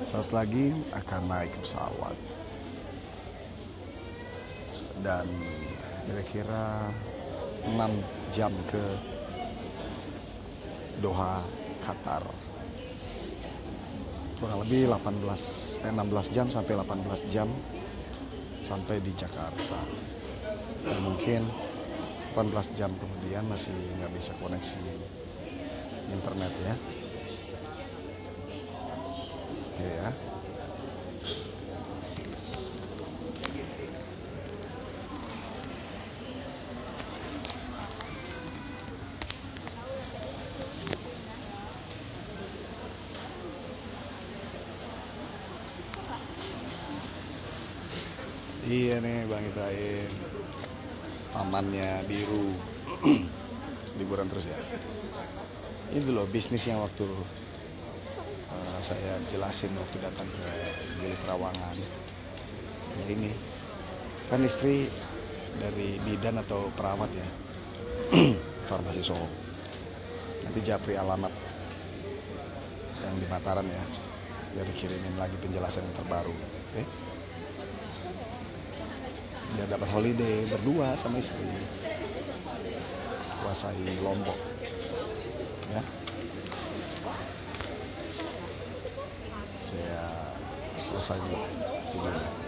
Saat lagi akan naik pesawat dan kira-kira 6 jam ke Doha, Qatar. Kurang lebih 16 jam sampai 18 jam sampai di Jakarta. Dan mungkin 18 jam kemudian masih nggak bisa koneksi internet ya. Oke ya. Iya nih Bang Ibrahim, pamannya Biru. Liburan terus ya. Ini loh bisnis yang waktu saya jelasin waktu datang ke Gili Trawangan. Ya ini kan istri dari bidan atau perawat ya. Farmasi Soho. Nanti japri alamat yang di Mataram ya, biar dikirimin lagi penjelasan yang terbaru. Oke? Dia dapat holiday berdua sama istri, kuasai Lombok ya. Saya selesai dulu videonya.